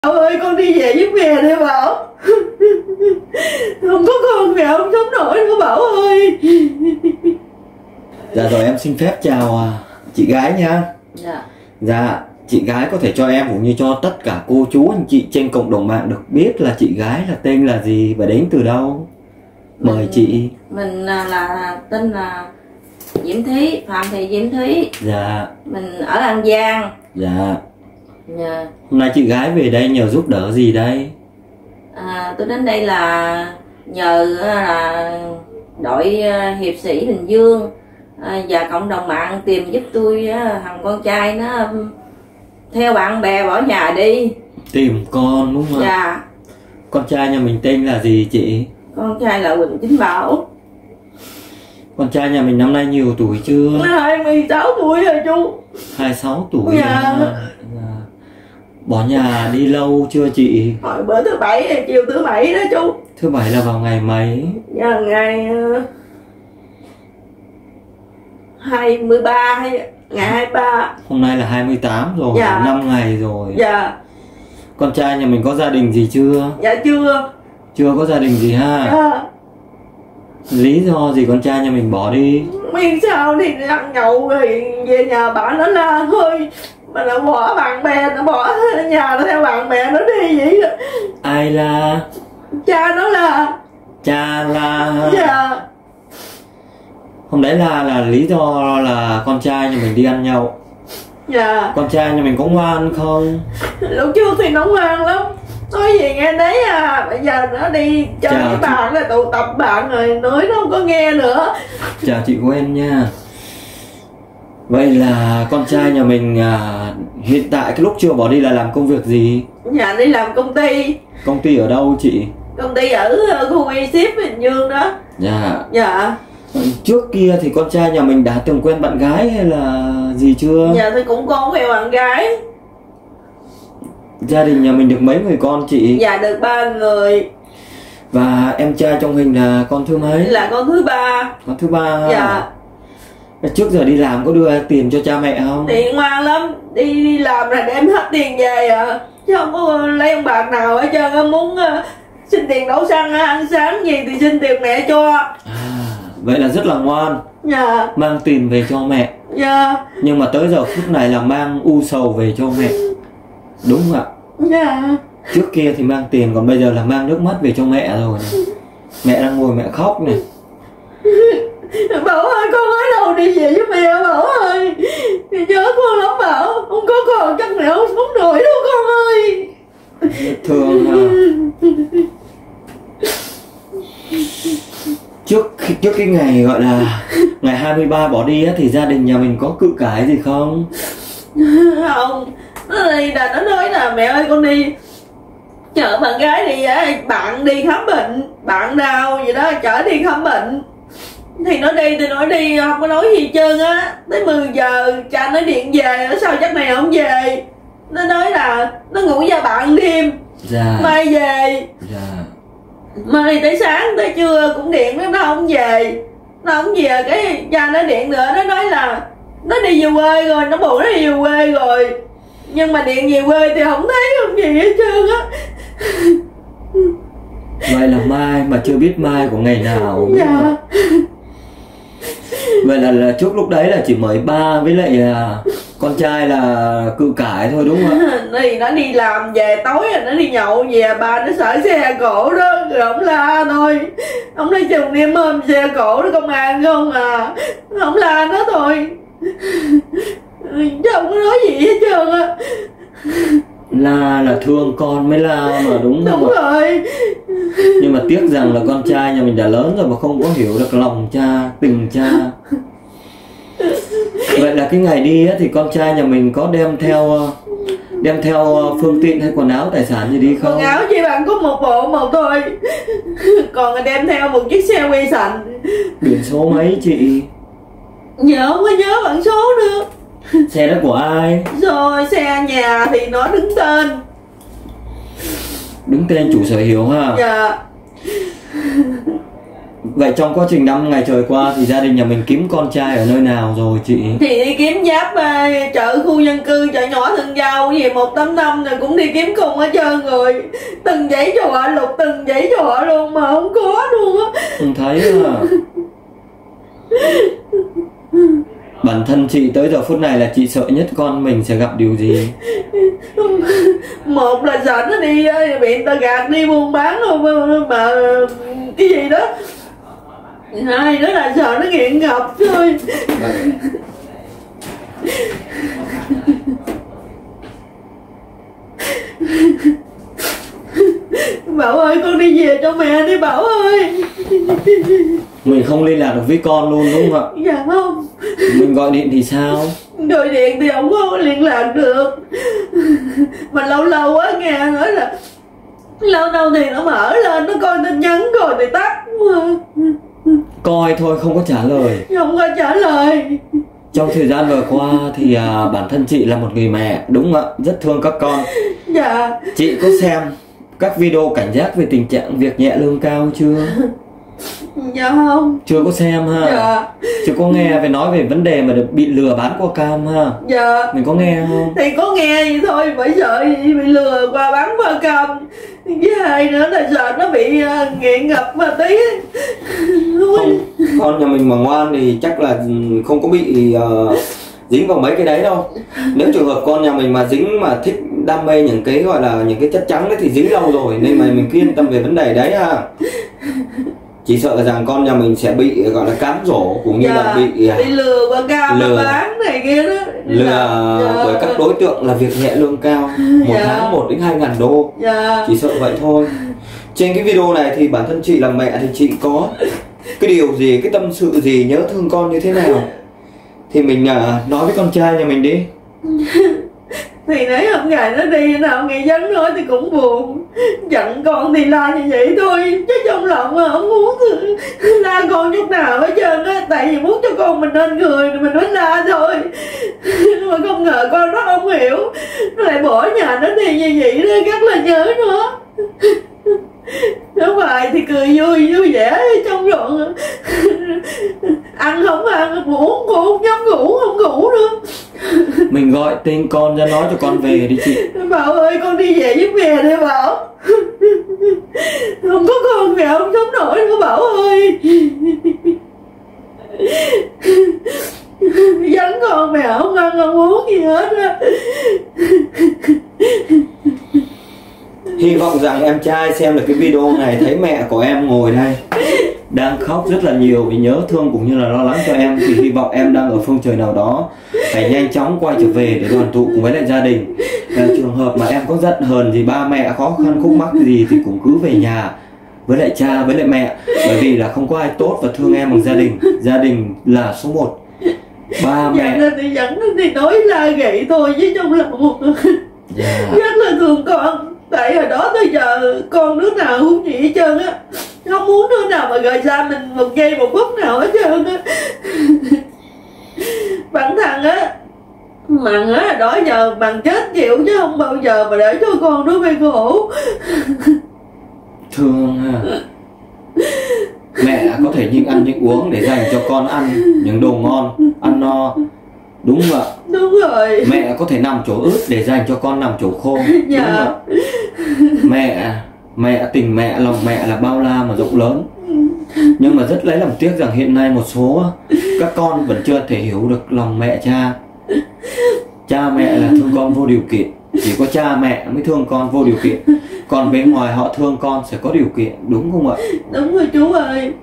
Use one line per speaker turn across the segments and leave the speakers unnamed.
Bảo ơi, con đi về với mẹ đi Bảo. Không có con mẹ không sống nổi đâu Bảo ơi.
Dạ rồi, em xin phép chào chị gái nha.
Dạ.
Dạ, chị gái có thể cho em cũng như cho tất cả cô chú anh chị trên cộng đồng mạng được biết là chị gái là tên là gì và đến từ đâu. Mời chị.
Mình là tên là Diễm Thúy, Phạm Thị Diễm Thúy.
Dạ.
Mình ở An Giang.
Dạ.
Dạ.
Hôm nay chị gái về đây nhờ giúp đỡ gì đây?
Tôi đến đây là nhờ là đội hiệp sĩ Bình Dương và cộng đồng mạng tìm giúp tôi thằng con trai nó theo bạn bè bỏ nhà đi.
Tìm con đúng không?
Dạ.
Con trai nhà mình tên là gì chị?
Con trai là Quỳnh Chính Bảo.
Con trai nhà mình năm nay nhiều tuổi chưa?
26 tuổi rồi chú.
26 tuổi.
Dạ.
Bỏ nhà đi lâu chưa chị?
Hồi bữa thứ bảy, chiều thứ bảy đó chú.
Thứ bảy là vào ngày mấy?
Dạ, ngày 23 hay ngày 23.
Hôm nay là 28 rồi.
Dạ.
5 ngày rồi.
Dạ.
Con trai nhà mình có gia đình gì chưa?
Dạ chưa.
Chưa có gia đình gì ha?
Dạ.
Lý do gì con trai nhà mình bỏ đi?
Biết sao thì ăn nhậu rồi về nhà bạn nó la thôi. Mà nó bỏ bạn bè, nó bỏ nhà nó theo bạn bè nó đi vậy đó.
Ai la?
Cha nó là.
Cha la.
Dạ.
Hôm đấy là lý do là con trai nhà mình đi ăn nhậu.
Dạ.
Con trai nhà mình có ngoan không?
Lúc trước thì nó ngoan lắm. Nói gì nghe đấy bây giờ nó đi chơi với bạn là tụ tập bạn rồi, nói nó không có nghe nữa.
Chào chị Gwen nha. Vậy là con trai nhà mình hiện tại cái lúc chưa bỏ đi là làm công việc gì?
Nhà đi làm công ty.
Công ty ở đâu chị?
Công ty ở khu Y ship Bình Dương đó.
Dạ.
Dạ.
Trước kia thì con trai nhà mình đã từng quen bạn gái hay là gì chưa?
Dạ thì cũng có quen bạn gái.
Gia đình nhà mình được mấy người con chị?
Dạ được 3 người.
Và em trai trong hình là con thứ mấy?
Là con thứ 3.
Con thứ 3.
Dạ.
Trước giờ đi làm có đưa tiền cho cha mẹ không?
Tiền ngoan lắm. Đi làm là đem hết tiền về chứ không có lấy ông bạc nào hết trơn. Muốn xin tiền đổ xăng ăn sáng gì thì xin tiền mẹ cho.
Vậy là rất là ngoan.
Dạ.
Mang tiền về cho mẹ.
Dạ.
Nhưng mà tới giờ phút này là mang u sầu về cho mẹ. Đúng không ạ?
Dạ.
Trước kia thì mang tiền, còn bây giờ là mang nước mắt về cho mẹ rồi này. Mẹ đang ngồi mẹ khóc này.
Bảo ơi, con ở đâu đi về với mẹ Bảo ơi. Nhớ con lắm Bảo. Không có con chắc mẹ không sống nổi đâu con ơi.
Thường trước cái ngày gọi là ngày 23 bỏ đi á, thì gia đình nhà mình có cự cãi gì không?
Không. Nó nói là mẹ ơi con đi chở bạn gái đi, bạn đi khám bệnh, bạn đau gì đó chở đi khám bệnh. Thì nó đi không có nói gì hết trơn á. Tới 10 giờ cha nó điện về, ở sao chắc này không về. Nó nói là nó ngủ với bạn đêm.
Dạ.
Mai về.
Dạ.
Mai tới sáng tới trưa cũng điện nó không về. Nó không về cái cha nó điện nữa, nó nói là nó đi về quê rồi, nó buồn nó đi về quê rồi. Nhưng mà điện về quê thì không thấy không gì hết trơn á.
Vậy là mai mà chưa biết mai của ngày nào.
Dạ.
Vậy là trước lúc đấy là chỉ mới ba với lại con trai là cự cãi thôi đúng không ạ?
Thì nó đi làm về tối rồi nó đi nhậu về, ba nó sợ xe cổ đó rồi ông la thôi. Ông nói chừng đêm hôm xe cổ đó công an không à. Ông la nó thôi. Chứ không có nói gì hết trơn á.
Là thương con mới la mà đúng không?
Đúng rồi.
Nhưng mà tiếc rằng là con trai nhà mình đã lớn rồi mà không có hiểu được lòng cha, tình cha. Vậy là cái ngày đi á, thì con trai nhà mình có đem theo phương tiện hay quần áo tài sản gì đi không?
Quần áo chỉ bạn có một bộ một thôi. Còn đem theo một chiếc xe quay sành.
Biển số mấy chị?
Nhớ không có nhớ bản số nữa.
Xe đó của ai?
Rồi xe nhà thì nó đứng tên.
Đứng tên chủ sở hữu ha?
Dạ.
Vậy trong quá trình 5 ngày trời qua thì gia đình nhà mình kiếm con trai ở nơi nào rồi chị?
Thì đi kiếm giáp chợ khu dân cư, chợ nhỏ Thân Giao gì 185 rồi cũng đi kiếm cùng hết trơn rồi. Từng giấy cho họ lục, từng giấy cho họ luôn mà không có luôn á.
Không thấy à. Bản thân chị tới giờ phút này là chị sợ nhất con mình sẽ gặp điều gì?
Một là sợ nó đi bị người ta gạt đi buôn bán không mà cái gì đó. Hai nữa là sợ nó nghiện ngập thôi. Bảo ơi con đi về cho mẹ đi Bảo ơi.
Mình không liên lạc được với con luôn đúng không ạ?
Dạ không.
Mình gọi điện thì sao?
Gọi điện thì không có liên lạc được. Mà lâu lâu á nghe nói là lâu lâu thì nó mở lên nó coi tin nhắn rồi thì tắt.
Coi thôi không có trả lời.
Không có trả lời.
Trong thời gian vừa qua thì bản thân chị là một người mẹ đúng không ạ? Rất thương các con.
Dạ.
Chị có xem các video cảnh giác về tình trạng việc nhẹ lương cao chưa?
Dạ không.
Chưa có xem ha.
Dạ.
Chưa có nghe về nói về vấn đề mà được bị lừa bán qua cam ha.
Dạ.
Mình có nghe không?
Thì có nghe vậy thôi, bởi sợ bị lừa qua bán qua cam. Với hai nữa là sợ nó bị nghiện ngập ma túy.
Không, con nhà mình mà ngoan thì chắc là không có bị dính vào mấy cái đấy đâu. Nếu trường hợp con nhà mình mà dính mà thích đam mê những cái gọi là những cái chất trắng đấy thì dính lâu rồi, nên mà mình cứ yên tâm về vấn đề đấy ha. Chỉ sợ rằng con nhà mình sẽ bị gọi là cám dỗ cũng như là bị
lừa qua cam bán này kia đó.
Lừa bởi các đối tượng là việc nhẹ lương cao, một tháng 1 đến 2 ngàn đô. Chỉ sợ vậy thôi. Trên cái video này thì bản thân chị là mẹ thì chị có cái điều gì, cái tâm sự gì, nhớ thương con như thế nào thì mình nói với con trai nhà mình đi.
Thì nãy hôm ngày nó đi nào nghe dẫn nói thì cũng buồn. Giận con thì la như vậy thôi, chứ trong lòng mà không muốn la con chút nào hết trơn á. Tại vì muốn cho con mình nên người thì mình mới la thôi. Mà không ngờ con nó không hiểu, nó lại bỏ nhà nó đi như vậy đó, rất là nhớ nó. Ở ngoài thì cười vui vẻ trong rộn. Ăn không ăn, ngủ cũng không dám ngủ, không ngủ nữa.
Mình gọi tên con ra nói cho con về đi chị.
Bảo ơi con đi về với mẹ đi Bảo. Không có con mẹ không sống nổi đâu Bảo ơi. Dẫn con mẹ không ăn không uống gì hết á.
Hy vọng rằng em trai xem được cái video này thấy mẹ của em ngồi đây đang khóc rất là nhiều vì nhớ thương cũng như là lo lắng cho em, thì hy vọng em đang ở phương trời nào đó phải nhanh chóng quay trở về để đoàn tụ cùng với lại gia đình. Trường hợp mà em có giận hờn gì ba mẹ khó khăn khúc mắc gì thì cũng cứ về nhà với lại cha với lại mẹ, bởi vì là không có ai tốt và thương em bằng gia đình. Gia đình là số 1. Ba mẹ
dẫn thì nói la gậy thôi chứ trong lòng rất là thương con. Tại hồi đó tới giờ con đứa nào cũng vậy hết trơn á, không muốn đứa nào mà rời xa mình một giây một phút nào hết trơn á. Bản thân á Mằng á đó giờ Mằng chết chịu chứ không bao giờ mà để cho con đứa phải khổ.
Thương ha. Mẹ có thể nhịn ăn nhịn uống để dành cho con ăn những đồ ngon, ăn no. Đúng không ạ?
Đúng rồi.
Mẹ có thể nằm chỗ ướt để dành cho con nằm chỗ khô. Đúng không ạ? Mẹ tình mẹ, lòng mẹ là bao la mà rộng lớn. Nhưng mà rất lấy làm tiếc rằng hiện nay một số các con vẫn chưa thể hiểu được lòng mẹ cha. Cha mẹ là thương con vô điều kiện, chỉ có cha mẹ mới thương con vô điều kiện, còn bên ngoài họ thương con sẽ có điều kiện, đúng không ạ?
Đúng rồi chú ơi.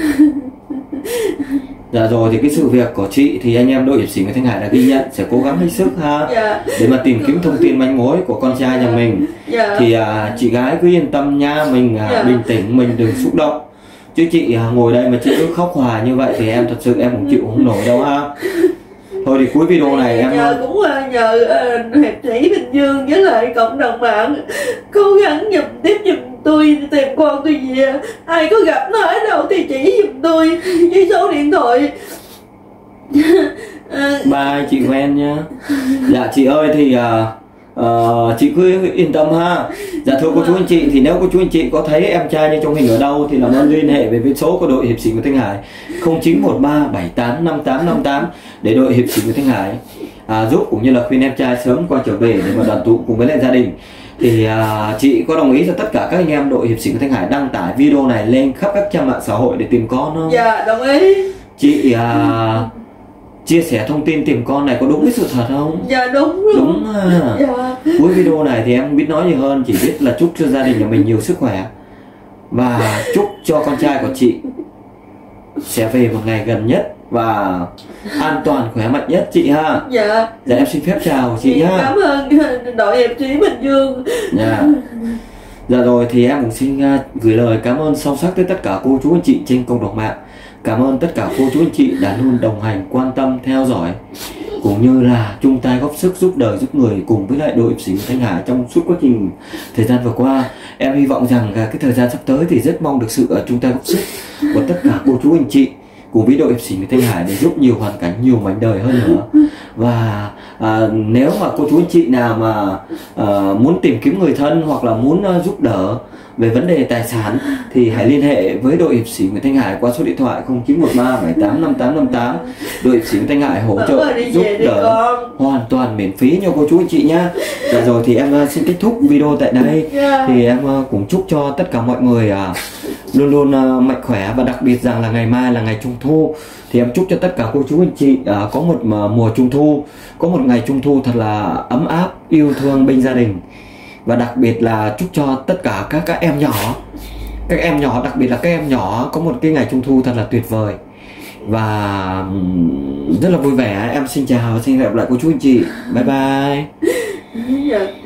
Dạ rồi, thì cái sự việc của chị thì anh em đội hiệp sĩ Nguyễn Thanh Hải đã ghi nhận, sẽ cố gắng hết sức ha. Để mà tìm kiếm thông tin manh mối của con trai nhà mình. Thì chị gái cứ yên tâm nha, mình bình tĩnh, mình đừng xúc động. Chứ chị ngồi đây mà chị cứ khóc hòa như vậy thì em thật sự em cũng chịu không nổi đâu ha. Thôi thì cuối video này em
cũng nhờ hiệp sĩ Bình Dương với lại cộng đồng mạng cố gắng tiếp giùm tôi tìm con tôi về. Ai có gặp nó ở đâu thì chỉ giùm tôi với số điện thoại.
Bye chị Gwen nha. Dạ chị ơi thì Chị cứ yên tâm ha. Dạ thưa cô chú anh chị, thì nếu cô chú anh chị có thấy em trai như trong hình ở đâu thì làm ơn liên hệ với số của đội hiệp sĩ của Thanh Hải 0913785858 để đội hiệp sĩ của Thanh Hải giúp cũng như là khuyên em trai sớm quay trở về để mà đoàn tụ cùng với lại gia đình. Thì chị có đồng ý cho tất cả các anh em đội hiệp sĩ của Thanh Hải đăng tải video này lên khắp các trang mạng xã hội để tìm con không?
Dạ đồng ý.
Chị chia sẻ thông tin tìm con này có đúng với sự thật không?
Dạ đúng rồi.
Đúng
Dạ.
Cuối video này thì em không biết nói gì hơn, chỉ biết là chúc cho gia đình nhà mình nhiều sức khỏe và chúc cho con trai của chị sẽ về một ngày gần nhất và an toàn khỏe mạnh nhất chị ha.
Dạ.
Dạ em xin phép chào chị nhá.
Cảm ơn đội hiệp sĩ Bình Dương.
Dạ. Dạ rồi thì em cũng xin gửi lời cảm ơn sâu sắc tới tất cả cô chú anh chị trên cộng đồng mạng. Cảm ơn tất cả cô chú anh chị đã luôn đồng hành, quan tâm, theo dõi cũng như là chung tay góp sức giúp đời giúp người cùng với lại đội hiệp sĩ Thanh Hải trong suốt quá trình thời gian vừa qua. Em hy vọng rằng cái thời gian sắp tới thì rất mong được sự chung tay góp sức của tất cả cô chú anh chị cùng với đội hiệp sĩ Thanh Hải để giúp nhiều hoàn cảnh, nhiều mảnh đời hơn nữa. Và nếu mà cô chú anh chị nào mà muốn tìm kiếm người thân hoặc là muốn giúp đỡ về vấn đề tài sản thì hãy liên hệ với đội hiệp sĩ Nguyễn Thanh Hải qua số điện thoại 0913785858. Đội hiệp sĩ Nguyễn Thanh Hải hỗ trợ giúp đỡ hoàn toàn miễn phí cho cô chú anh chị nhá. Dạ rồi thì em xin kết thúc video tại đây. Thì em cũng chúc cho tất cả mọi người luôn luôn mạnh khỏe, và đặc biệt rằng là ngày mai là ngày Trung Thu thì em chúc cho tất cả cô chú anh chị có một mùa Trung Thu, có một ngày Trung Thu thật là ấm áp, yêu thương bên gia đình. Và đặc biệt là chúc cho tất cả các em nhỏ, đặc biệt là các em nhỏ có một cái ngày Trung Thu thật là tuyệt vời và rất là vui vẻ. Em xin chào và xin hẹn gặp lại cô chú anh chị. Bye bye.